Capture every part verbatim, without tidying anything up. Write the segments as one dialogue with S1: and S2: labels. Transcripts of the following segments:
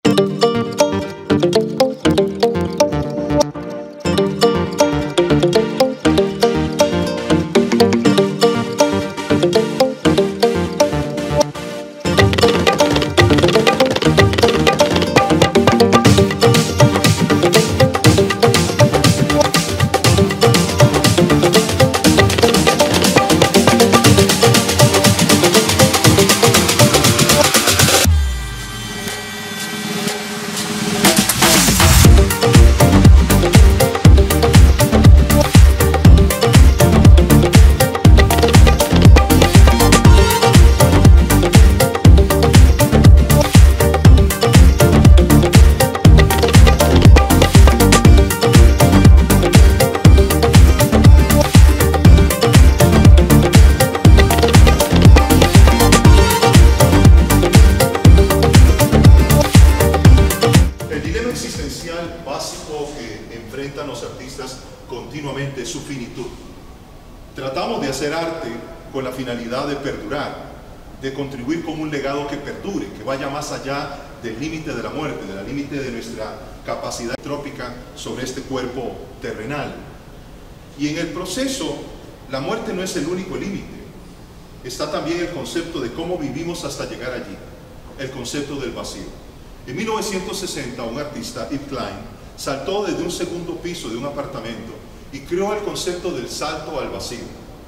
S1: Básico que enfrentan los artistas continuamente es su finitud. Tratamos de hacer arte con la finalidad de perdurar, de contribuir con un legado que perdure, que vaya más allá del límite de la muerte, del límite de nuestra capacidad trópica sobre este cuerpo terrenal. Y en el proceso, la muerte no es el único límite. Está también el concepto de cómo vivimos hasta llegar allí, el concepto del vacío. En mil novecientos sesenta, un artista, Yves Klein, saltó desde un segundo piso de un apartamento y creó el concepto del salto al vacío.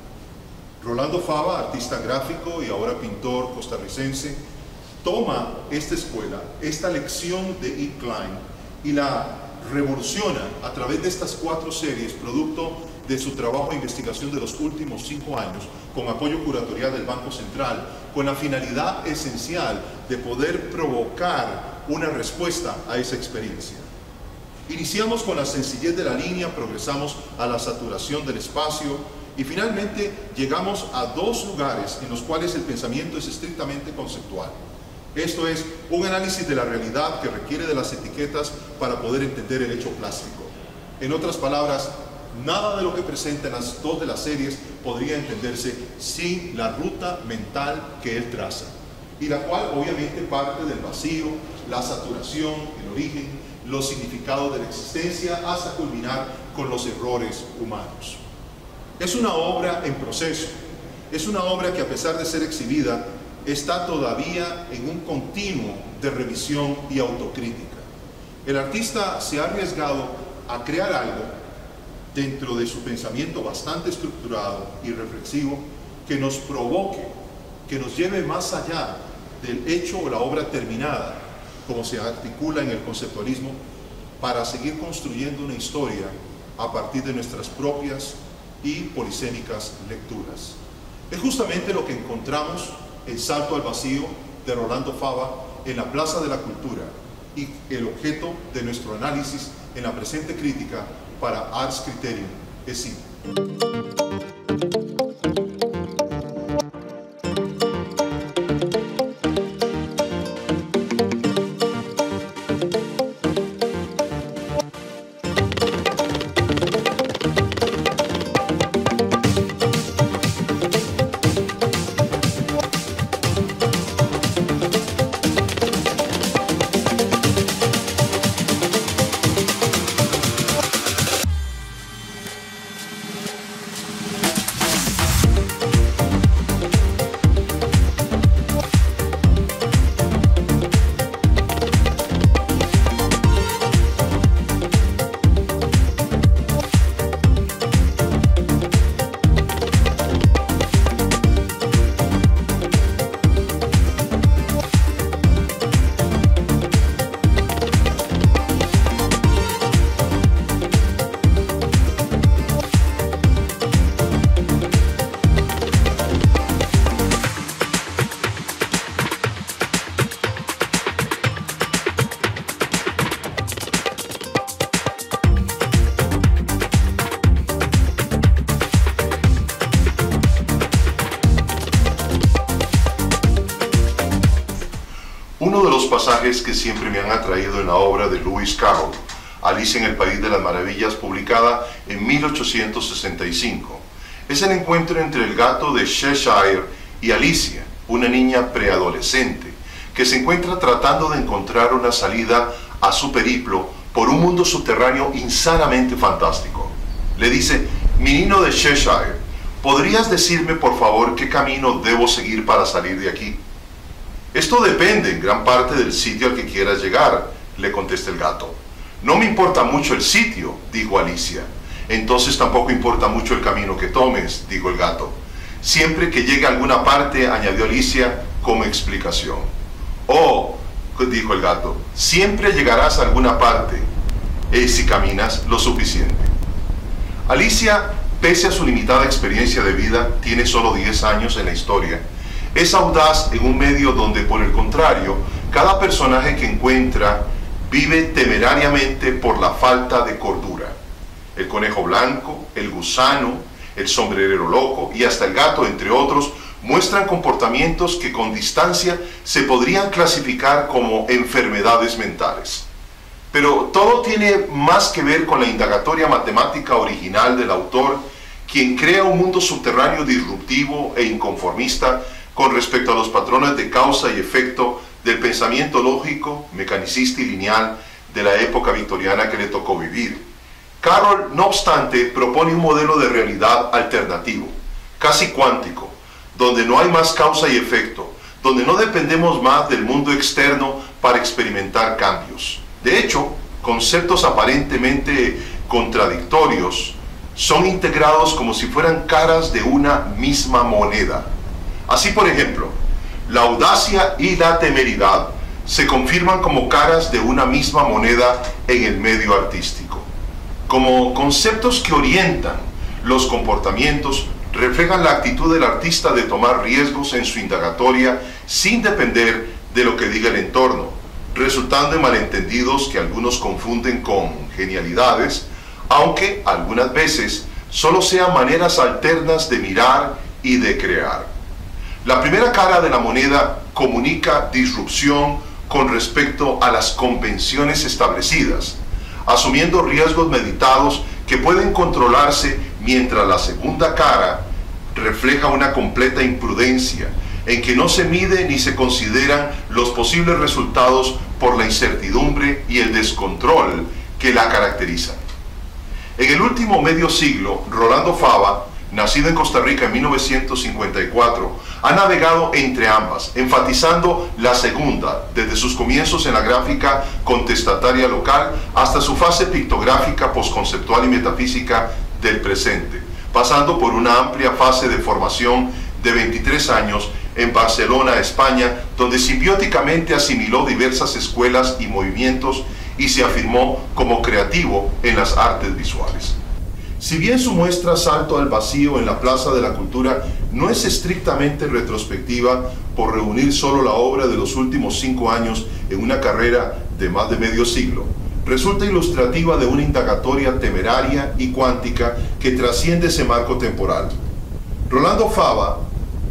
S1: Rolando Fava, artista gráfico y ahora pintor costarricense, toma esta escuela, esta lección de Yves Klein y la revoluciona a través de estas cuatro series, producto de su trabajo de investigación de los últimos cinco años, con apoyo curatorial del Banco Central, con la finalidad esencial de poder provocar una respuesta a esa experiencia. Iniciamos con la sencillez de la línea, progresamos a la saturación del espacio y finalmente llegamos a dos lugares en los cuales el pensamiento es estrictamente conceptual. Esto es un análisis de la realidad que requiere de las etiquetas para poder entender el hecho plástico. En otras palabras, nada de lo que presenta en las dos de las series podría entenderse sin la ruta mental que él traza, y la cual obviamente parte del vacío, la saturación, el origen, los significados de la existencia, hasta culminar con los errores humanos. Es una obra en proceso, es una obra que a pesar de ser exhibida, está todavía en un continuo de revisión y autocrítica. El artista se ha arriesgado a crear algo dentro de su pensamiento bastante estructurado y reflexivo que nos provoque, que nos lleve más allá del hecho o la obra terminada, como se articula en el conceptualismo, para seguir construyendo una historia a partir de nuestras propias y polisémicas lecturas. Es justamente lo que encontramos en Salto al Vacío de Rolando Fava en la Plaza de la Cultura y el objeto de nuestro análisis en la presente crítica para Ars Criterium es simple. Uno de los pasajes que siempre me han atraído en la obra de Lewis Carroll, Alicia en el País de las Maravillas, publicada en mil ochocientos sesenta y cinco, es el encuentro entre el gato de Cheshire y Alicia, una niña preadolescente,
S2: que se encuentra tratando de encontrar una salida a su periplo por un mundo subterráneo insanamente fantástico. Le dice: mi niño de Cheshire, ¿podrías decirme por favor qué camino debo seguir para salir de aquí? Esto depende en gran parte del sitio al que quieras llegar, le contesta el gato. No me importa mucho el sitio, dijo Alicia. Entonces tampoco importa mucho el camino que tomes, dijo el gato. Siempre que llegue a alguna parte, añadió Alicia como explicación. Oh, dijo el gato, siempre llegarás a alguna parte, eh, si caminas lo suficiente. Alicia, pese a su limitada experiencia de vida, tiene solo diez años en la historia. Es audaz en un medio donde, por el contrario, cada personaje que encuentra vive temerariamente por la falta de cordura. El conejo blanco, el gusano, el sombrerero loco y hasta el gato, entre otros, muestran comportamientos que con distancia se podrían clasificar como enfermedades mentales. Pero todo tiene más que ver con la indagatoria matemática original del autor, quien crea un mundo subterráneo disruptivo e inconformista con respecto a los patrones de causa y efecto del pensamiento lógico, mecanicista y lineal de la época victoriana que le tocó vivir. Carroll, no obstante, propone un modelo de realidad alternativo, casi cuántico, donde no hay más causa y efecto, donde no dependemos más del mundo externo para experimentar cambios. De hecho, conceptos aparentemente contradictorios son integrados como si fueran caras de una misma moneda. Así, por ejemplo, la audacia y la temeridad se confirman como caras de una misma moneda en el medio artístico. Como conceptos que orientan los comportamientos, reflejan la actitud del artista de tomar riesgos en su indagatoria sin depender de lo que diga el entorno, resultando en malentendidos que algunos confunden con genialidades, aunque algunas veces solo sean maneras alternas de mirar y de crear. La primera cara de la moneda comunica disrupción con respecto a las convenciones establecidas, asumiendo riesgos meditados que pueden controlarse, mientras la segunda cara refleja una completa imprudencia, en que no se mide ni se consideran los posibles resultados por la incertidumbre y el descontrol que la caracterizan. En el último medio siglo, Rolando Fava, nacido en Costa Rica en mil novecientos cincuenta y cuatro, ha navegado entre ambas, enfatizando la segunda, desde sus comienzos en la gráfica contestataria local hasta su fase pictográfica postconceptual y metafísica del presente, pasando por una amplia fase de formación de veintitrés años en Barcelona, España, donde simbióticamente asimiló diversas escuelas y movimientos y se afirmó como creativo en las artes visuales. Si bien su muestra Salto al Vacío en la Plaza de la Cultura no es estrictamente retrospectiva por reunir solo la obra de los últimos cinco años en una carrera de más de medio siglo, resulta ilustrativa de una indagatoria temeraria y cuántica que trasciende ese marco temporal. Rolando Fava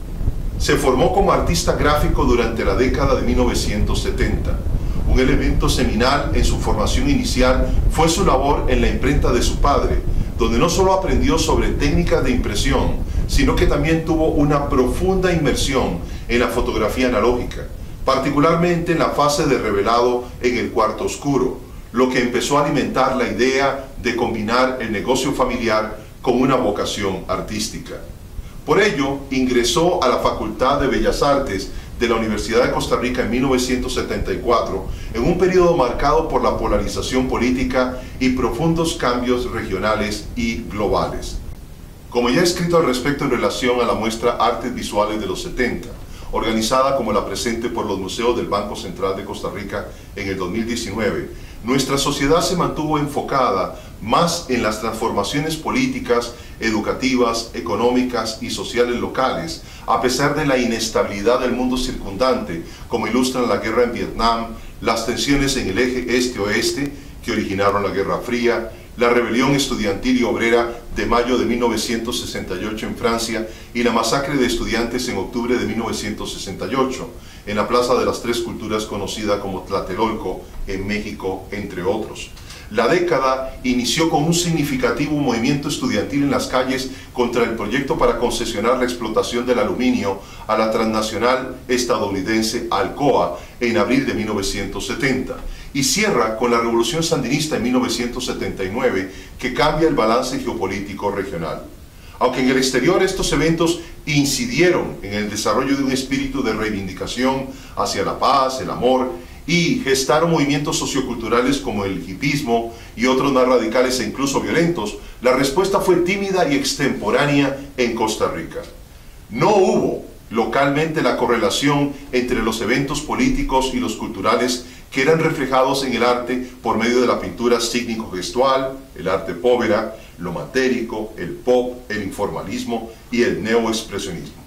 S2: se formó como artista gráfico durante la década de mil novecientos setenta. Un elemento seminal en su formación inicial fue su labor en la imprenta de su padre, donde no solo aprendió sobre técnicas de impresión, sino que también tuvo una profunda inmersión en la fotografía analógica, particularmente en la fase de revelado en el cuarto oscuro, lo que empezó a alimentar la idea de combinar el negocio familiar con una vocación artística. Por ello, ingresó a la Facultad de Bellas Artes de la Universidad de Costa Rica en mil novecientos setenta y cuatro, en un periodo marcado por la polarización política y profundos cambios regionales y globales. Como ya he escrito al respecto en relación a la muestra Artes Visuales de los setenta, organizada como la presente por los museos del Banco Central de Costa Rica en el dos mil diecinueve, nuestra sociedad se mantuvo enfocada más en las transformaciones políticas, educativas, económicas y sociales locales, a pesar de la inestabilidad del mundo circundante, como ilustran la guerra en Vietnam, las tensiones en el eje este-oeste que originaron la Guerra Fría, la rebelión estudiantil y obrera de mayo de mil novecientos sesenta y ocho en Francia y la masacre de estudiantes en octubre de mil novecientos sesenta y ocho en la Plaza de las Tres Culturas conocida como Tlatelolco en México, entre otros. la década inició con un significativo movimiento estudiantil en las calles contra el proyecto para concesionar la explotación del aluminio a la transnacional estadounidense Alcoa en abril de mil novecientos setenta, y cierra con la Revolución Sandinista en mil novecientos setenta y nueve, que cambia el balance geopolítico regional. Aunque en el exterior estos eventos incidieron en el desarrollo de un espíritu de reivindicación hacia la paz, el amor, y gestaron movimientos socioculturales como el hipismo y otros más radicales e incluso violentos, la respuesta fue tímida y extemporánea en Costa Rica. No hubo localmente la correlación entre los eventos políticos y los culturales que eran reflejados en el arte por medio de la pintura sígnico-gestual, el arte povera, lo matérico, el pop, el informalismo y el neoexpresionismo.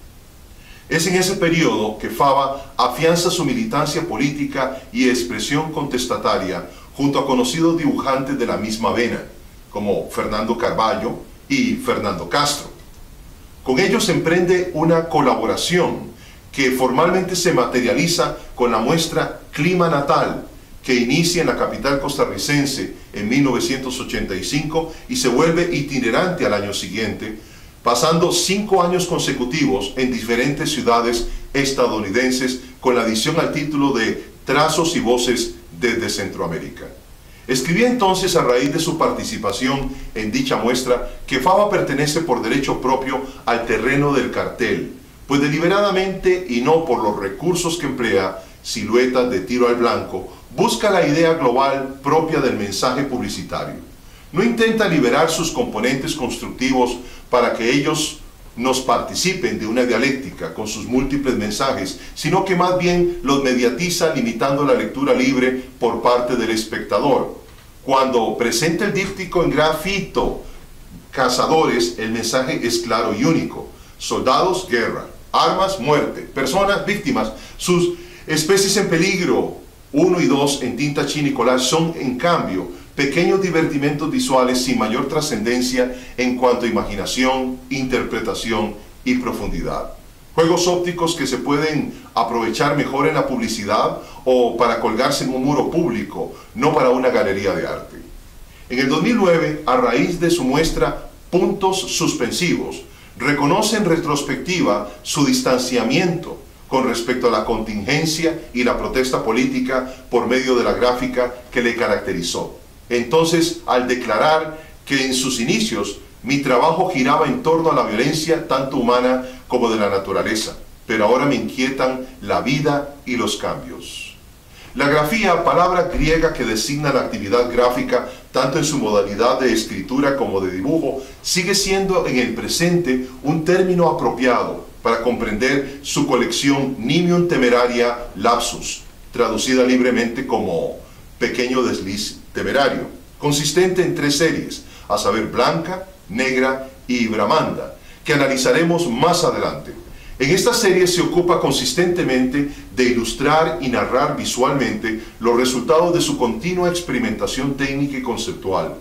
S2: Es en ese periodo que Fava afianza su militancia política y expresión contestataria junto a conocidos dibujantes de la misma vena, como Fernando Carballo y Fernando Castro. Con ellos emprende una colaboración que formalmente se materializa con la muestra Clima Natal, que inicia en la capital costarricense en mil novecientos ochenta y cinco y se vuelve itinerante al año siguiente, pasando cinco años consecutivos en diferentes ciudades estadounidenses con la adición al título de Trazos y Voces desde Centroamérica. Escribía entonces, a raíz de su participación en dicha muestra, que Fava pertenece por derecho propio al terreno del cartel, pues deliberadamente y no por los recursos que emplea, siluetas de tiro al blanco, busca la idea global propia del mensaje publicitario. No intenta liberar sus componentes constructivos para que ellos nos participen de una dialéctica con sus múltiples mensajes, sino que más bien los mediatiza limitando la lectura libre por parte del espectador. Cuando presenta el díptico en grafito, cazadores, el mensaje es claro y único: soldados, guerra; armas, muerte; personas, víctimas; sus especies en peligro, uno y dos en tinta china y collage, son en cambio pequeños divertimentos visuales sin mayor trascendencia en cuanto a imaginación, interpretación y profundidad. Juegos ópticos que se pueden aprovechar mejor en la publicidad o para colgarse en un muro público, no para una galería de arte. En el dos mil nueve, a raíz de su muestra Puntos Suspensivos, reconoce en retrospectiva su distanciamiento con respecto a la contingencia y la protesta política por medio de la gráfica que le caracterizó. Entonces, al declarar que en sus inicios mi trabajo giraba en torno a la violencia tanto humana como de la naturaleza, pero ahora me inquietan la vida y los cambios. La grafía, palabra griega que designa la actividad gráfica tanto en su modalidad de escritura como de dibujo, sigue siendo en el presente un término apropiado para comprender su colección Nimium Temeraria Lapsus, traducida libremente como pequeño desliz temerario, consistente en tres series, a saber Blanca, Negra y Bramanda, que analizaremos más adelante. En esta serie se ocupa consistentemente de ilustrar y narrar visualmente los resultados de su continua experimentación técnica y conceptual,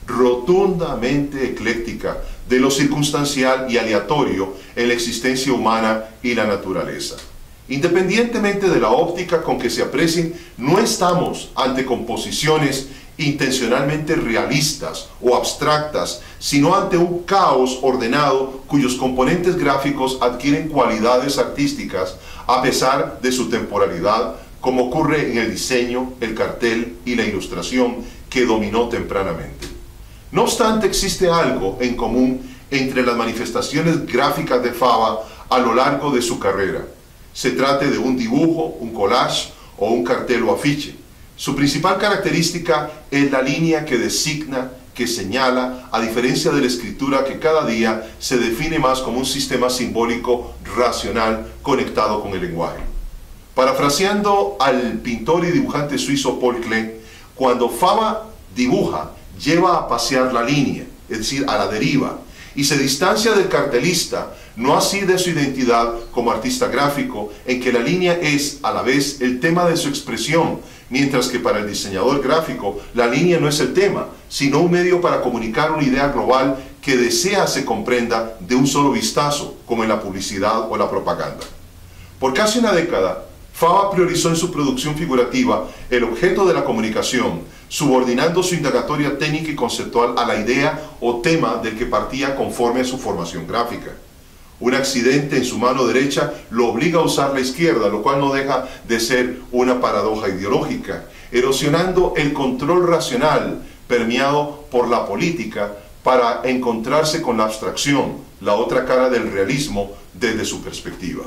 S2: rotundamente ecléctica, de lo circunstancial y aleatorio en la existencia humana y la naturaleza. Independientemente de la óptica con que se aprecien, no estamos ante composiciones intencionalmente realistas o abstractas, sino ante un caos ordenado cuyos componentes gráficos adquieren cualidades artísticas a pesar de su temporalidad, como ocurre en el diseño, el cartel y la ilustración que dominó tempranamente. No obstante, existe algo en común entre las manifestaciones gráficas de Fava a lo largo de su carrera. Se trate de un dibujo, un collage o un cartel o afiche. Su principal característica es la línea que designa, que señala, a diferencia de la escritura que cada día se define más como un sistema simbólico racional conectado con el lenguaje. Parafraseando al pintor y dibujante suizo Paul Klee, cuando Fava dibuja, lleva a pasear la línea, es decir, a la deriva, y se distancia del cartelista, no así de su identidad como artista gráfico, en que la línea es a la vez el tema de su expresión, mientras que para el diseñador gráfico la línea no es el tema, sino un medio para comunicar una idea global que desea se comprenda de un solo vistazo, como en la publicidad o la propaganda. Por casi una década, Fava priorizó en su producción figurativa el objeto de la comunicación, subordinando su indagatoria técnica y conceptual a la idea o tema del que partía conforme a su formación gráfica. Un accidente en su mano derecha lo obliga a usar la izquierda, lo cual no deja de ser una paradoja ideológica, erosionando el control racional permeado por la política para encontrarse con la abstracción, la otra cara del realismo desde su perspectiva.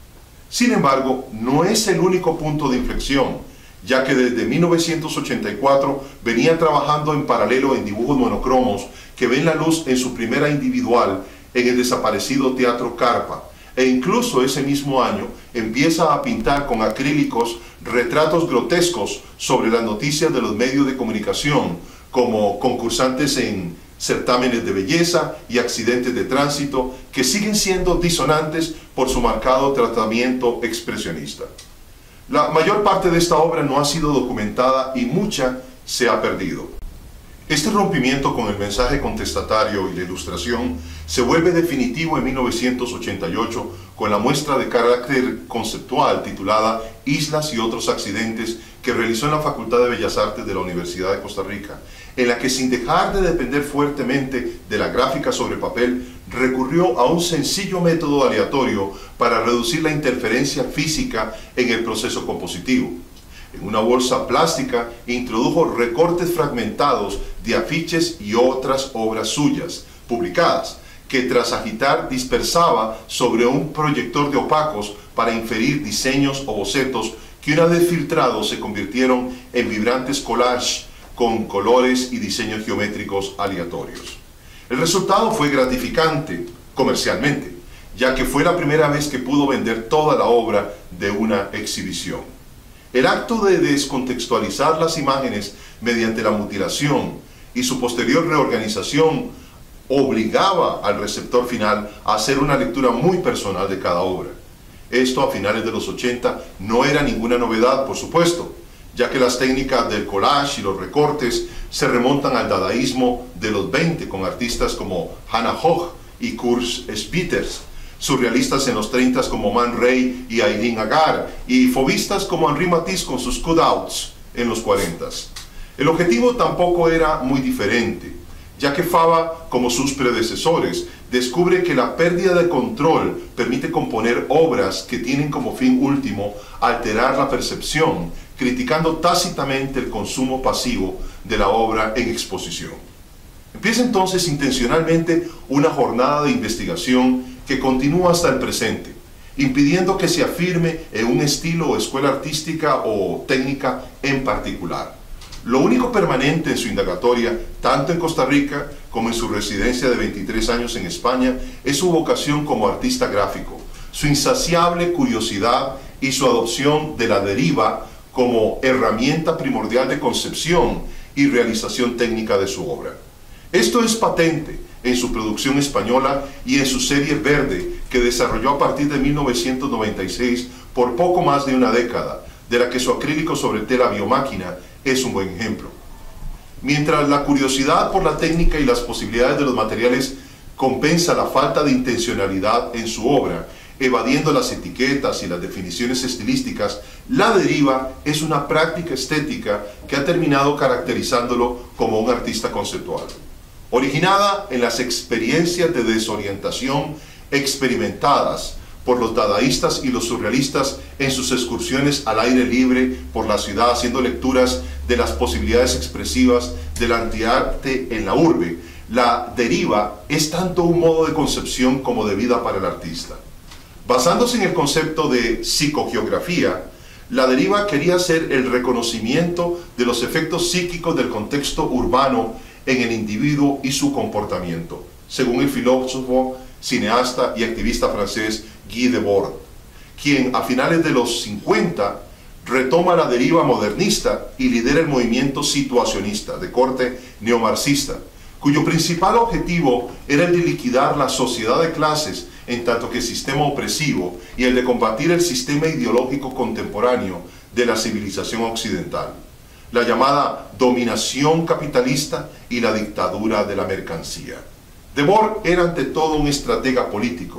S2: Sin embargo, no es el único punto de inflexión, ya que desde mil novecientos ochenta y cuatro venía trabajando en paralelo en dibujos monocromos que ven la luz en su primera individual en el desaparecido Teatro Carpa, e incluso ese mismo año empieza a pintar con acrílicos retratos grotescos sobre las noticias de los medios de comunicación, como concursantes en certámenes de belleza y accidentes de tránsito, que siguen siendo disonantes por su marcado tratamiento expresionista. La mayor parte de esta obra no ha sido documentada y mucha se ha perdido. Este rompimiento con el mensaje contestatario y la ilustración se vuelve definitivo en mil novecientos ochenta y ocho con la muestra de carácter conceptual titulada Islas y otros accidentes que realizó en la Facultad de Bellas Artes de la Universidad de Costa Rica, en la que, sin dejar de depender fuertemente de la gráfica sobre papel, recurrió a un sencillo método aleatorio para reducir la interferencia física en el proceso compositivo. En una bolsa plástica introdujo recortes fragmentados de afiches y otras obras suyas, publicadas, que tras agitar dispersaba sobre un proyector de opacos para inferir diseños o bocetos que, una vez filtrados, se convirtieron en vibrantes collages con colores y diseños geométricos aleatorios. El resultado fue gratificante comercialmente, ya que fue la primera vez que pudo vender toda la obra de una exhibición. El acto de descontextualizar las imágenes mediante la mutilación y su posterior reorganización obligaba al receptor final a hacer una lectura muy personal de cada obra. Esto a finales de los ochenta no era ninguna novedad, por supuesto, ya que las técnicas del collage y los recortes se remontan al dadaísmo de los veinte con artistas como Hannah Höch y Kurt Schwitters, surrealistas en los treinta como Man Ray y Aileen Agar, y fauvistas como Henri Matisse con sus cutouts en los cuarenta. El objetivo tampoco era muy diferente, ya que Fava, como sus predecesores, descubre que la pérdida de control permite componer obras que tienen como fin último alterar la percepción, criticando tácitamente el consumo pasivo de la obra en exposición. Empieza entonces intencionalmente una jornada de investigación que continúa hasta el presente, impidiendo que se afirme en un estilo o escuela artística o técnica en particular. Lo único permanente en su indagatoria, tanto en Costa Rica como en su residencia de veintitrés años en España, es su vocación como artista gráfico, su insaciable curiosidad y su adopción de la deriva como herramienta primordial de concepción y realización técnica de su obra. Esto es patente en su producción española y en su serie Verde, que desarrolló a partir de mil novecientos noventa y seis por poco más de una década, de la que su acrílico sobre tela biomáquina es un buen ejemplo. Mientras la curiosidad por la técnica y las posibilidades de los materiales compensa la falta de intencionalidad en su obra, evadiendo las etiquetas y las definiciones estilísticas, la deriva es una práctica estética que ha terminado caracterizándolo como un artista conceptual. Originada en las experiencias de desorientación experimentadas por los dadaístas y los surrealistas en sus excursiones al aire libre por la ciudad, haciendo lecturas de las posibilidades expresivas del antiarte en la urbe, la deriva es tanto un modo de concepción como de vida para el artista. Basándose en el concepto de psicogeografía, la deriva quería ser el reconocimiento de los efectos psíquicos del contexto urbano en el individuo y su comportamiento, según el filósofo, cineasta y activista francés Guy Debord, quien a finales de los cincuenta retoma la deriva modernista y lidera el movimiento situacionista de corte neomarxista, cuyo principal objetivo era el de liquidar la sociedad de clases en tanto que sistema opresivo y el de combatir el sistema ideológico contemporáneo de la civilización occidental, la llamada dominación capitalista y la dictadura de la mercancía. Debord era ante todo un estratega político,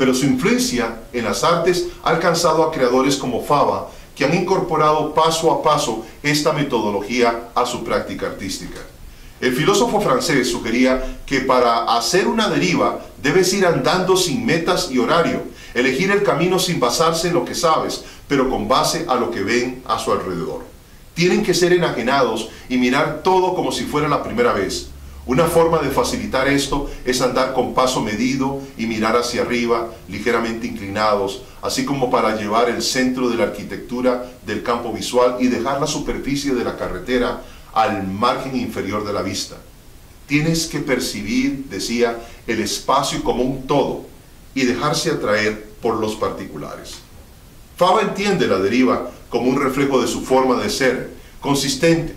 S2: pero su influencia en las artes ha alcanzado a creadores como Fava, que han incorporado paso a paso esta metodología a su práctica artística. El filósofo francés sugería que para hacer una deriva debes ir andando sin metas y horario, elegir el camino sin basarse en lo que sabes, pero con base a lo que ven a su alrededor. Tienen que ser enajenados y mirar todo como si fuera la primera vez. Una forma de facilitar esto es andar con paso medido y mirar hacia arriba, ligeramente inclinados, así como para llevar el centro de la arquitectura del campo visual y dejar la superficie de la carretera al margen inferior de la vista. Tienes que percibir, decía, el espacio como un todo y dejarse atraer por los particulares. Fava entiende la deriva como un reflejo de su forma de ser, consistente,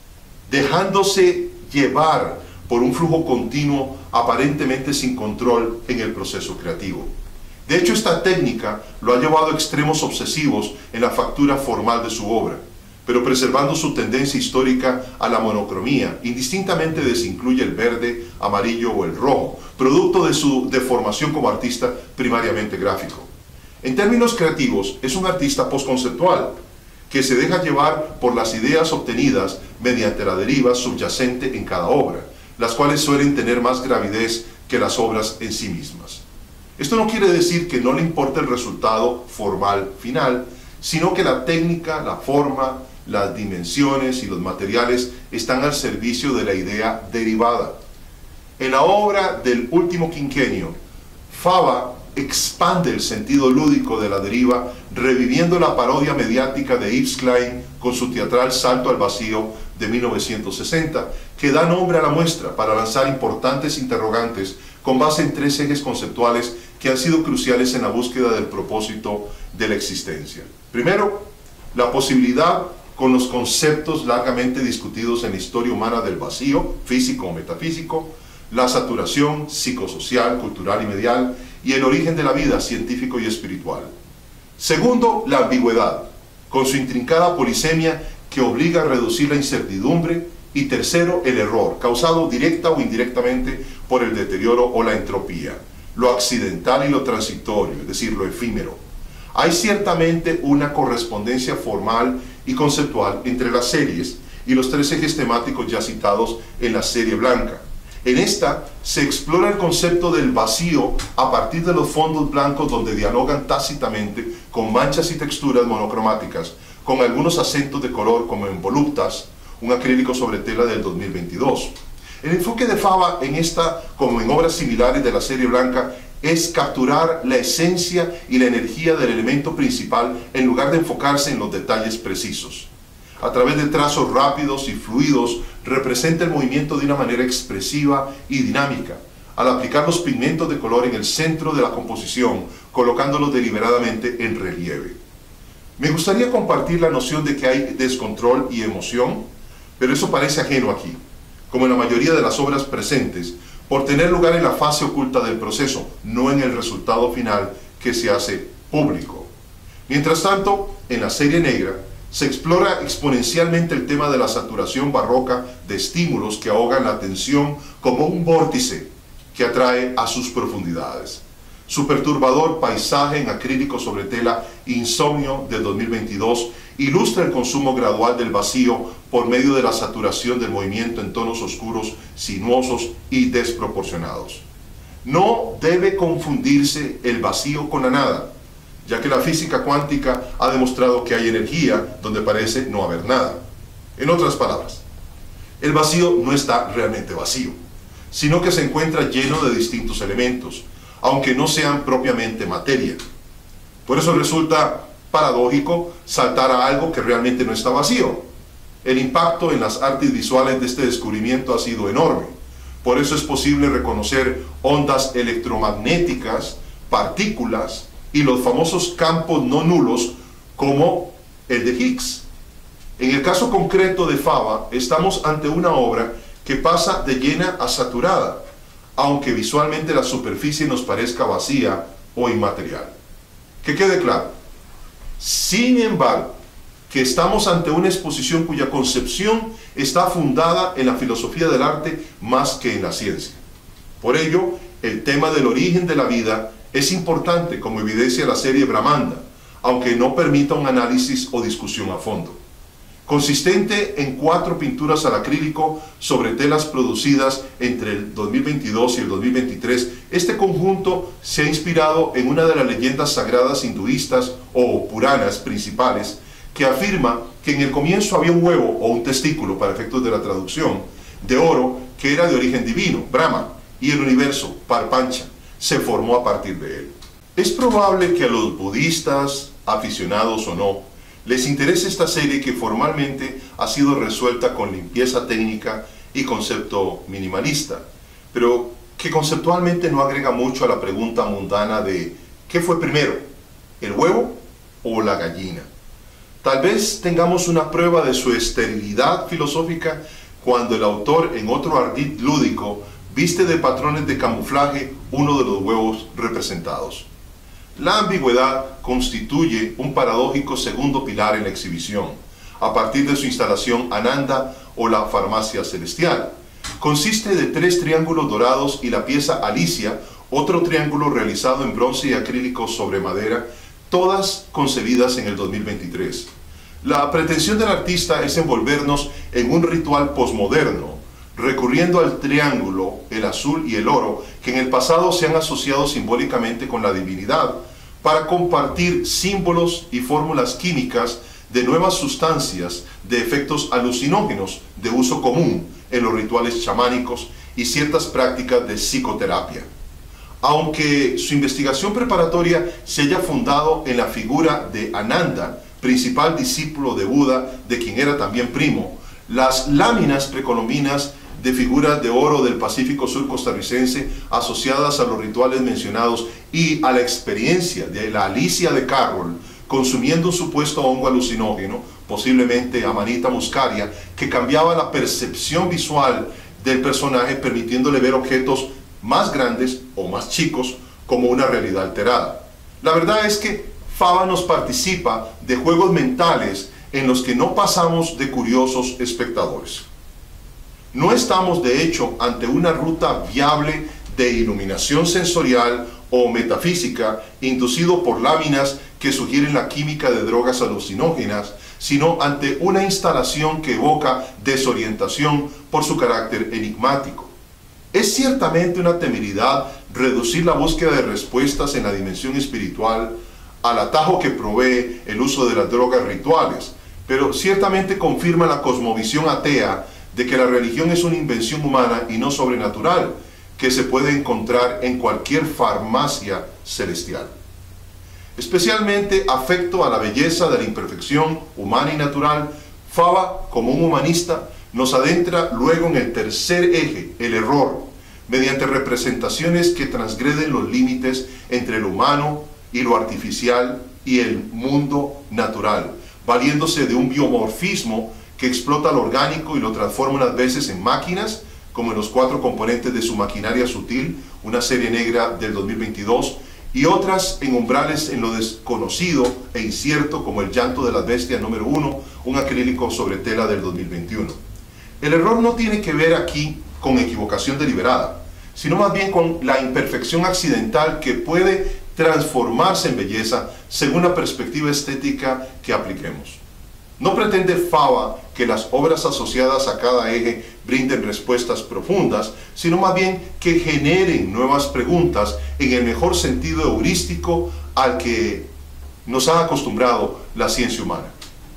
S2: dejándose llevar por un flujo continuo, aparentemente sin control en el proceso creativo. De hecho, esta técnica lo ha llevado a extremos obsesivos en la factura formal de su obra, pero preservando su tendencia histórica a la monocromía, indistintamente de si incluye el verde, amarillo o el rojo, producto de su deformación como artista primariamente gráfico. En términos creativos, es un artista postconceptual, que se deja llevar por las ideas obtenidas mediante la deriva subyacente en cada obra, las cuales suelen tener más gravidez que las obras en sí mismas. Esto no quiere decir que no le importe el resultado formal final, sino que la técnica, la forma, las dimensiones y los materiales están al servicio de la idea derivada. En la obra del último quinquenio, Fava expande el sentido lúdico de la deriva, reviviendo la parodia mediática de Yves Klein con su teatral Salto al Vacío de mil novecientos sesenta, que da nombre a la muestra para lanzar importantes interrogantes con base en tres ejes conceptuales que han sido cruciales en la búsqueda del propósito de la existencia. Primero, la posibilidad con los conceptos largamente discutidos en la historia humana del vacío, físico o metafísico, la saturación psicosocial, cultural y medial, y el origen de la vida, científico y espiritual. Segundo, la ambigüedad, con su intrincada polisemia que obliga a reducir la incertidumbre. Y tercero, el error, causado directa o indirectamente por el deterioro o la entropía, lo accidental y lo transitorio, es decir, lo efímero. Hay ciertamente una correspondencia formal y conceptual entre las series y los tres ejes temáticos ya citados en la serie blanca. En esta se explora el concepto del vacío a partir de los fondos blancos, donde dialogan tácitamente con manchas y texturas monocromáticas, con algunos acentos de color como en voluptas, un acrílico sobre tela del dos mil veintidós. El enfoque de Fava en esta, como en obras similares de la serie blanca, es capturar la esencia y la energía del elemento principal en lugar de enfocarse en los detalles precisos. A través de trazos rápidos y fluidos, representa el movimiento de una manera expresiva y dinámica, al aplicar los pigmentos de color en el centro de la composición, colocándolos deliberadamente en relieve. Me gustaría compartir la noción de que hay descontrol y emoción, pero eso parece ajeno aquí, como en la mayoría de las obras presentes, por tener lugar en la fase oculta del proceso, no en el resultado final que se hace público. Mientras tanto, en la serie negra, se explora exponencialmente el tema de la saturación barroca de estímulos que ahogan la atención como un vórtice que atrae a sus profundidades. Su perturbador paisaje en acrílico sobre tela Insomnio del dos mil veintidós ilustra el consumo gradual del vacío por medio de la saturación del movimiento en tonos oscuros, sinuosos y desproporcionados. No debe confundirse el vacío con la nada, ya que la física cuántica ha demostrado que hay energía donde parece no haber nada. En otras palabras, el vacío no está realmente vacío, sino que se encuentra lleno de distintos elementos, aunque no sean propiamente materia. Por eso resulta paradójico saltar a algo que realmente no está vacío. El impacto en las artes visuales de este descubrimiento ha sido enorme. Por eso es posible reconocer ondas electromagnéticas, partículas y los famosos campos no nulos como el de Higgs. En el caso concreto de Fava, estamos ante una obra que pasa de llena a saturada, aunque visualmente la superficie nos parezca vacía o inmaterial. Que quede claro, sin embargo, que estamos ante una exposición cuya concepción está fundada en la filosofía del arte más que en la ciencia. Por ello, el tema del origen de la vida Es importante, como evidencia la serie Brahmanda, aunque no permita un análisis o discusión a fondo. Consistente en cuatro pinturas al acrílico sobre telas producidas entre el dos mil veintidós y el dos mil veintitrés, este conjunto se ha inspirado en una de las leyendas sagradas hinduistas o puranas principales, que afirma que en el comienzo había un huevo o un testículo, para efectos de la traducción, de oro que era de origen divino, Brahma, y el universo, Parpancha, se formó a partir de él. Es probable que a los budistas, aficionados o no, les interesa esta serie que formalmente ha sido resuelta con limpieza técnica y concepto minimalista, pero que conceptualmente no agrega mucho a la pregunta mundana de ¿qué fue primero, el huevo o la gallina? Tal vez tengamos una prueba de su esterilidad filosófica cuando el autor, en otro ardid lúdico, viste de patrones de camuflaje uno de los huevos representados. La ambigüedad constituye un paradójico segundo pilar en la exhibición, a partir de su instalación Ananda o la farmacia celestial. Consiste de tres triángulos dorados y la pieza Alicia, otro triángulo realizado en bronce y acrílico sobre madera, todas concebidas en el dos mil veintitrés. La pretensión del artista es envolvernos en un ritual posmoderno, recurriendo al triángulo, el azul y el oro, que en el pasado se han asociado simbólicamente con la divinidad, para compartir símbolos y fórmulas químicas de nuevas sustancias de efectos alucinógenos de uso común en los rituales chamánicos y ciertas prácticas de psicoterapia. Aunque su investigación preparatoria se haya fundado en la figura de Ananda, principal discípulo de Buda, de quien era también primo, las láminas precolombinas de figuras de oro del Pacífico Sur costarricense asociadas a los rituales mencionados y a la experiencia de la Alicia de Carroll consumiendo un supuesto hongo alucinógeno, posiblemente Amanita muscaria, que cambiaba la percepción visual del personaje, permitiéndole ver objetos más grandes o más chicos como una realidad alterada. La verdad es que Fava nos participa de juegos mentales en los que no pasamos de curiosos espectadores. No estamos de hecho ante una ruta viable de iluminación sensorial o metafísica inducido por láminas que sugieren la química de drogas alucinógenas, sino ante una instalación que evoca desorientación por su carácter enigmático. Es ciertamente una temeridad reducir la búsqueda de respuestas en la dimensión espiritual al atajo que provee el uso de las drogas rituales, pero ciertamente confirma la cosmovisión atea de que la religión es una invención humana y no sobrenatural, que se puede encontrar en cualquier farmacia celestial. Especialmente afecto a la belleza de la imperfección humana y natural, Fava, como un humanista, nos adentra luego en el tercer eje, el error, mediante representaciones que transgreden los límites entre lo humano y lo artificial y el mundo natural, valiéndose de un biomorfismo que explota lo orgánico y lo transforma unas veces en máquinas, como en los cuatro componentes de su maquinaria sutil, una serie negra del dos mil veintidós, y otras en umbrales en lo desconocido e incierto, como el llanto de las bestias número uno, un acrílico sobre tela del dos mil veintiuno. El error no tiene que ver aquí con equivocación deliberada, sino más bien con la imperfección accidental que puede transformarse en belleza según la perspectiva estética que apliquemos. No pretende Fava que las obras asociadas a cada eje brinden respuestas profundas, sino más bien que generen nuevas preguntas en el mejor sentido heurístico al que nos ha acostumbrado la ciencia humana.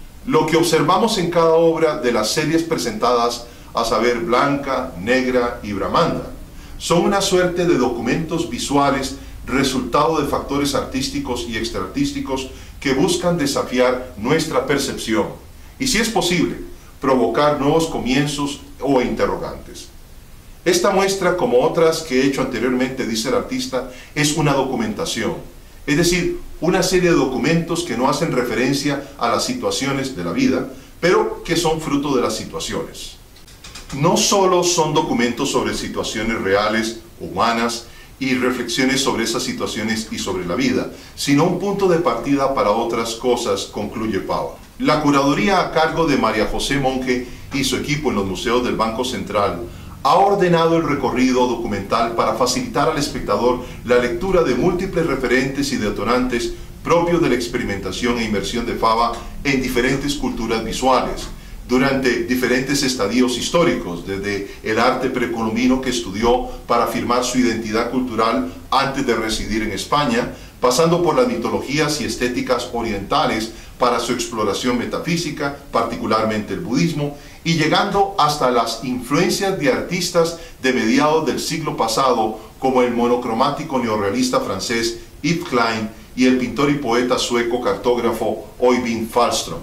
S2: Lo que observamos en cada obra de las series presentadas, a saber Blanca, Negra y Brahmanda, son una suerte de documentos visuales resultado de factores artísticos y extraartísticos que buscan desafiar nuestra percepción y, si es posible, provocar nuevos comienzos o interrogantes. Esta muestra, como otras que he hecho anteriormente, dice el artista, es una documentación, es decir, una serie de documentos que no hacen referencia a las situaciones de la vida, pero que son fruto de las situaciones. No solo son documentos sobre situaciones reales, humanas, y reflexiones sobre esas situaciones y sobre la vida, sino un punto de partida para otras cosas, concluye Fava. La curaduría a cargo de María José Monge y su equipo en los museos del Banco Central ha ordenado el recorrido documental para facilitar al espectador la lectura de múltiples referentes y detonantes propios de la experimentación e inmersión de Fava en diferentes culturas visuales, durante diferentes estadios históricos, desde el arte precolombino que estudió para afirmar su identidad cultural antes de residir en España, pasando por las mitologías y estéticas orientales para su exploración metafísica, particularmente el budismo, y llegando hasta las influencias de artistas de mediados del siglo pasado, como el monocromático neorrealista francés Yves Klein y el pintor y poeta sueco cartógrafo Øyvind Fahlström.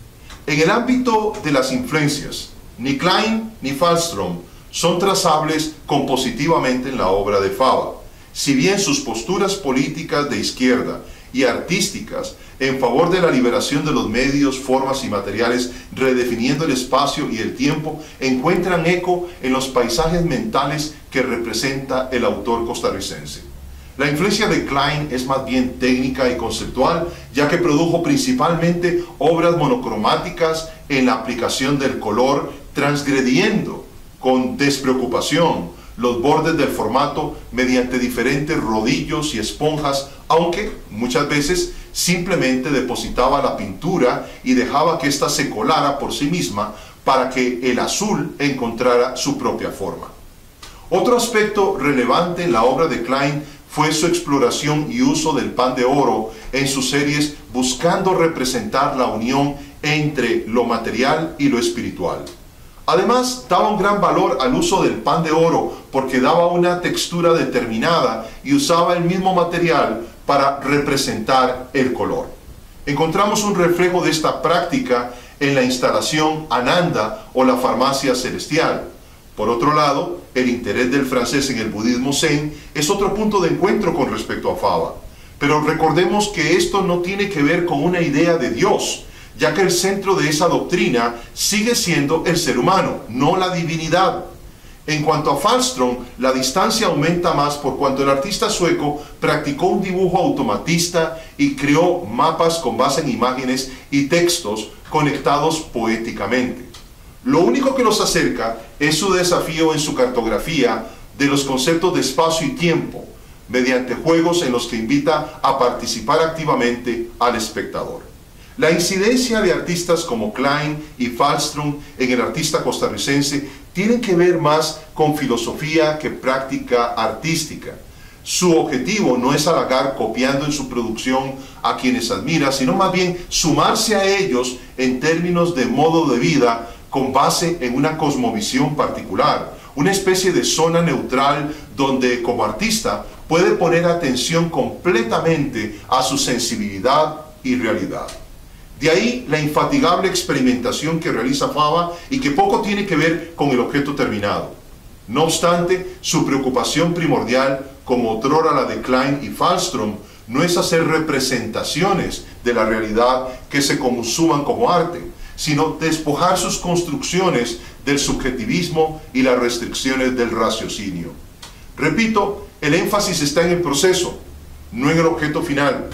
S2: En el ámbito de las influencias, ni Klein ni Fahlström son trazables compositivamente en la obra de Fava, si bien sus posturas políticas de izquierda y artísticas en favor de la liberación de los medios, formas y materiales, redefiniendo el espacio y el tiempo, encuentran eco en los paisajes mentales que representa el autor costarricense. La influencia de Klein es más bien técnica y conceptual, ya que produjo principalmente obras monocromáticas en la aplicación del color, transgrediendo con despreocupación los bordes del formato mediante diferentes rodillos y esponjas, aunque muchas veces simplemente depositaba la pintura y dejaba que ésta se colara por sí misma para que el azul encontrara su propia forma. Otro aspecto relevante en la obra de Klein fue su exploración y uso del pan de oro en sus series, buscando representar la unión entre lo material y lo espiritual. Además, daba un gran valor al uso del pan de oro porque daba una textura determinada y usaba el mismo material para representar el color. Encontramos un reflejo de esta práctica en la instalación Ananda o la farmacia celestial. Por otro lado, el interés del francés en el budismo zen es otro punto de encuentro con respecto a Fava. Pero recordemos que esto no tiene que ver con una idea de Dios, ya que el centro de esa doctrina sigue siendo el ser humano, no la divinidad. En cuanto a Fahlström, la distancia aumenta más por cuanto el artista sueco practicó un dibujo automatista y creó mapas con base en imágenes y textos conectados poéticamente. Lo único que los acerca es su desafío en su cartografía de los conceptos de espacio y tiempo, mediante juegos en los que invita a participar activamente al espectador. La incidencia de artistas como Klein y Fahlström en el artista costarricense tienen que ver más con filosofía que práctica artística. Su objetivo no es halagar copiando en su producción a quienes admira, sino más bien sumarse a ellos en términos de modo de vida con base en una cosmovisión particular, una especie de zona neutral donde como artista puede poner atención completamente a su sensibilidad y realidad. De ahí la infatigable experimentación que realiza Fava y que poco tiene que ver con el objeto terminado. No obstante, su preocupación primordial, como otrora la de Klein y Fahlström, no es hacer representaciones de la realidad que se consuman como arte, sino despojar sus construcciones del subjetivismo y las restricciones del raciocinio. Repito, el énfasis está en el proceso, no en el objeto final.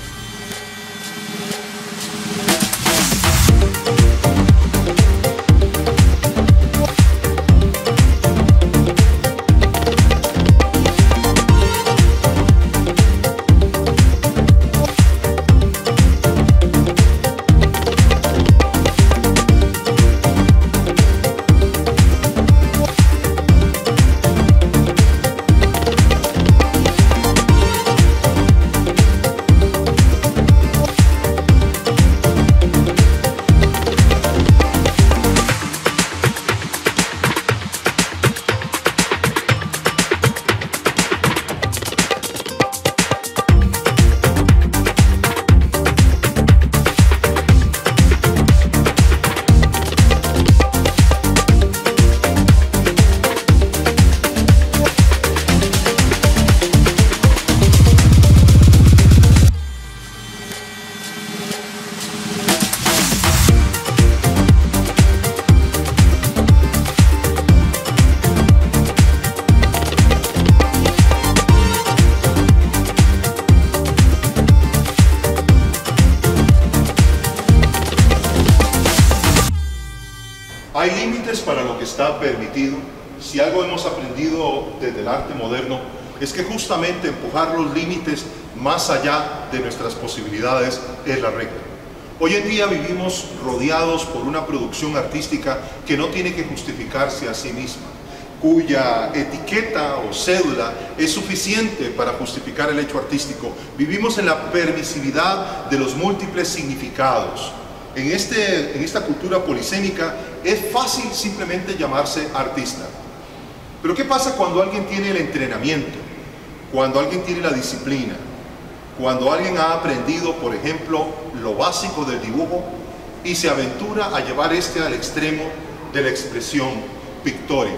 S2: Hay límites para lo que está permitido
S1: si algo hemos aprendido desde el arte moderno, es que justamente empujar los límites más allá de nuestras posibilidades es la regla. Hoy en día vivimos rodeados por una producción artística que no tiene que justificarse a sí misma, cuya etiqueta o cédula es suficiente para justificar el hecho artístico. Vivimos en la permisividad de los múltiples significados. En, este, en esta cultura polisémica es fácil simplemente llamarse artista. Pero ¿qué pasa cuando alguien tiene el entrenamiento? Cuando alguien tiene la disciplina, cuando alguien ha aprendido, por ejemplo, lo básico del dibujo y se aventura a llevar este al extremo de la expresión pictórica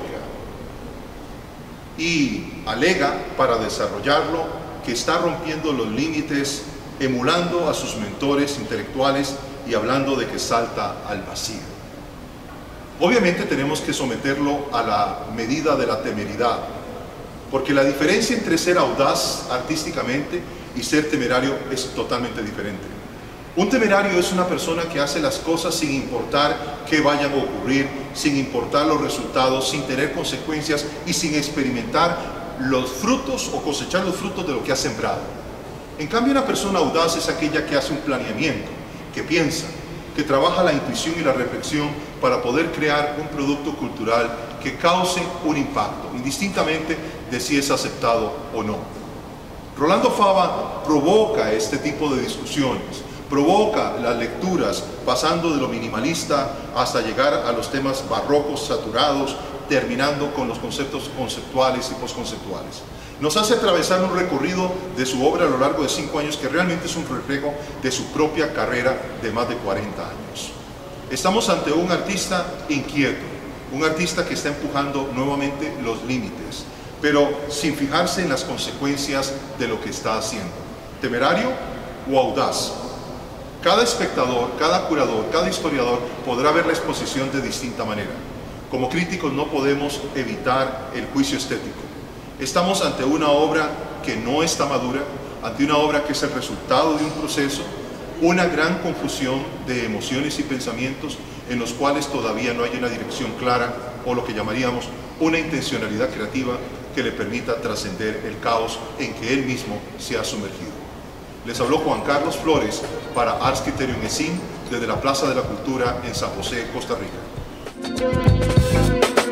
S1: y alega para desarrollarlo que está rompiendo los límites, emulando a sus mentores intelectuales y hablando de que salta al vacío. Obviamente tenemos que someterlo a la medida de la temeridad, porque la diferencia entre ser audaz artísticamente y ser temerario es totalmente diferente. Un temerario es una persona que hace las cosas sin importar qué vayan a ocurrir, sin importar los resultados, sin tener consecuencias y sin experimentar los frutos o cosechar los frutos de lo que ha sembrado. En cambio, una persona audaz es aquella que hace un planeamiento, que piensa, que trabaja la intuición y la reflexión para poder crear un producto cultural que cause un impacto, indistintamente de si es aceptado o no. Rolando Fava provoca este tipo de discusiones, provoca las lecturas pasando de lo minimalista hasta llegar a los temas barrocos saturados, terminando con los conceptos conceptuales y posconceptuales. Nos hace atravesar un recorrido de su obra a lo largo de cinco años que realmente es un reflejo de su propia carrera de más de cuarenta años. Estamos ante un artista inquieto, un artista que está empujando nuevamente los límites, pero sin fijarse en las consecuencias de lo que está haciendo. ¿Temerario o audaz? Cada espectador, cada curador, cada historiador podrá ver la exposición de distinta manera. Como críticos no podemos evitar el juicio estético. Estamos ante una obra que no está madura, ante una obra que es el resultado de un proceso, una gran confusión de emociones y pensamientos en los cuales todavía no hay una dirección clara o lo que llamaríamos una intencionalidad creativa que le permita trascender el caos en que él mismo se ha sumergido. Les habló Juan Carlos Flores para Ars Criterium E S I N desde la Plaza de la Cultura en San José, Costa Rica.